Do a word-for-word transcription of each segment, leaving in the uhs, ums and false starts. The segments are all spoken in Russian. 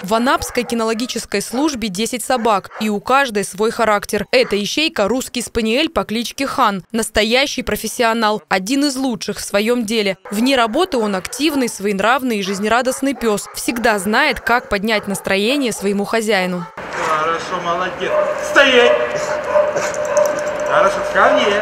В Анапской кинологической службе десять собак, и у каждой свой характер. Это ищейка русский спаниель по кличке Хан. Настоящий профессионал, один из лучших в своем деле. Вне работы он активный, своенравный и жизнерадостный пес. Всегда знает, как поднять настроение своему хозяину. Хорошо, молодец. Стоять! Хорошо, ко мне.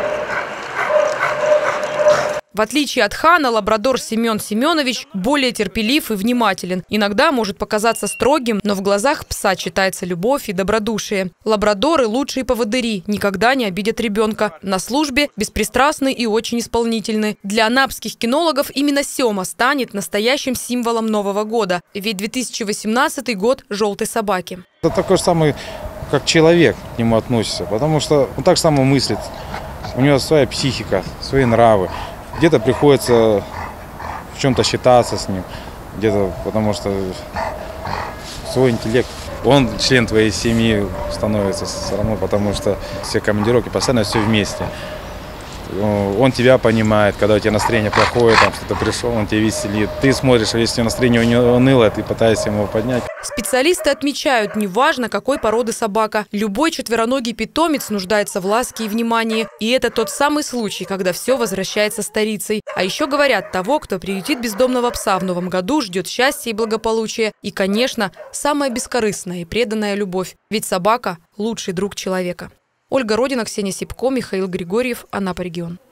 В отличие от Хана, лабрадор Семен Семенович более терпелив и внимателен. Иногда может показаться строгим, но в глазах пса читается любовь и добродушие. Лабрадоры – лучшие поводыри, никогда не обидят ребенка. На службе беспристрастны и очень исполнительны. Для анапских кинологов именно Сема станет настоящим символом Нового года. Ведь две тысячи восемнадцатый год желтой собаки. Это такой же самый, как человек к нему относится, потому что он так само мыслит. У него своя психика, свои нравы. Где-то приходится в чем-то считаться с ним, где-то потому что свой интеллект. Он член твоей семьи становится все равно, потому что все командировки, постоянно все вместе. Он тебя понимает, когда у тебя настроение плохое, там что-то пришел, он тебя веселит. Ты смотришь, а если настроение у него унылое, ты пытаешься его поднять. Специалисты отмечают, неважно, какой породы собака, любой четвероногий питомец нуждается в ласке и внимании. И это тот самый случай, когда все возвращается старицей. А еще говорят, того, кто приютит бездомного пса в новом году, ждет счастья и благополучия. И, конечно, самая бескорыстная и преданная любовь. Ведь собака – лучший друг человека. Ольга Родина, Ксения Сипко, Михаил Григорьев, Анапа регион.